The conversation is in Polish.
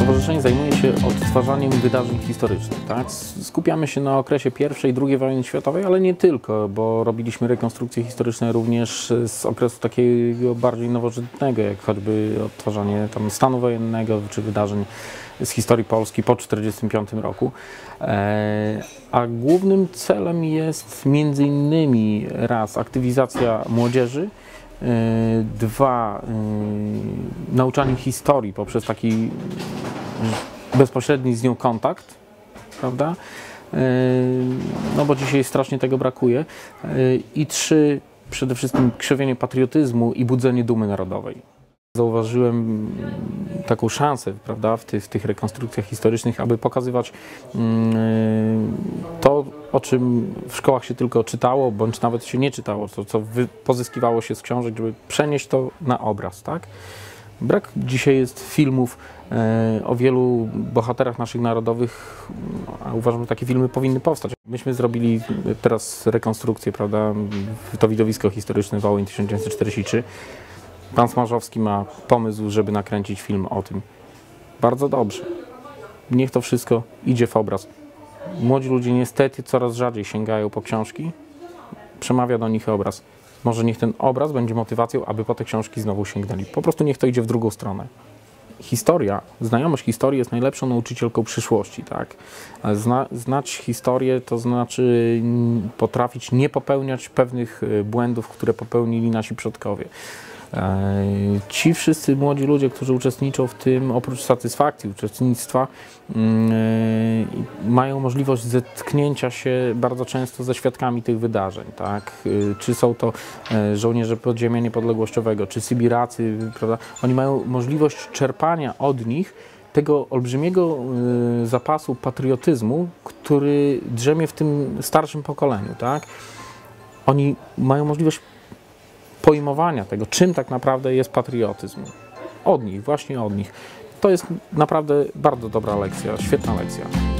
Stowarzyszenie zajmuje się odtwarzaniem wydarzeń historycznych. Tak? Skupiamy się na okresie I i II wojny światowej, ale nie tylko, bo robiliśmy rekonstrukcje historyczne również z okresu takiego bardziej nowożytnego, jak choćby odtwarzanie tam stanu wojennego czy wydarzeń z historii Polski po 1945 roku. A głównym celem jest między innymi raz aktywizacja młodzieży, dwa, nauczanie historii poprzez taki bezpośredni z nią kontakt, prawda? No bo dzisiaj strasznie tego brakuje. I trzy, przede wszystkim krzewienie patriotyzmu i budzenie dumy narodowej. Zauważyłem taką szansę, prawda, w tych rekonstrukcjach historycznych, aby pokazywać to, o czym w szkołach się tylko czytało, bądź nawet się nie czytało, to, co pozyskiwało się z książek, żeby przenieść to na obraz, tak? Brak dzisiaj jest filmów o wielu bohaterach naszych narodowych, a uważam, że takie filmy powinny powstać. Myśmy zrobili teraz rekonstrukcję, prawda, to widowisko historyczne Wołyń 1943. Pan Smarzowski ma pomysł, żeby nakręcić film o tym. Bardzo dobrze. Niech to wszystko idzie w obraz. Młodzi ludzie niestety coraz rzadziej sięgają po książki. Przemawia do nich obraz. Może niech ten obraz będzie motywacją, aby po te książki znowu sięgnęli. Po prostu niech to idzie w drugą stronę. Historia, znajomość historii jest najlepszą nauczycielką przyszłości, tak? Ale znać historię to znaczy potrafić nie popełniać pewnych błędów, które popełnili nasi przodkowie. Ci wszyscy młodzi ludzie, którzy uczestniczą w tym, oprócz satysfakcji uczestnictwa, mają możliwość zetknięcia się bardzo często ze świadkami tych wydarzeń, tak? Czy są to żołnierze podziemia niepodległościowego, czy Sybiracy, prawda? Oni mają możliwość czerpania od nich tego olbrzymiego zapasu patriotyzmu, który drzemie w tym starszym pokoleniu, tak? Oni mają możliwość pojmowania tego, czym tak naprawdę jest patriotyzm. Od nich, właśnie od nich. To jest naprawdę bardzo dobra lekcja, świetna lekcja.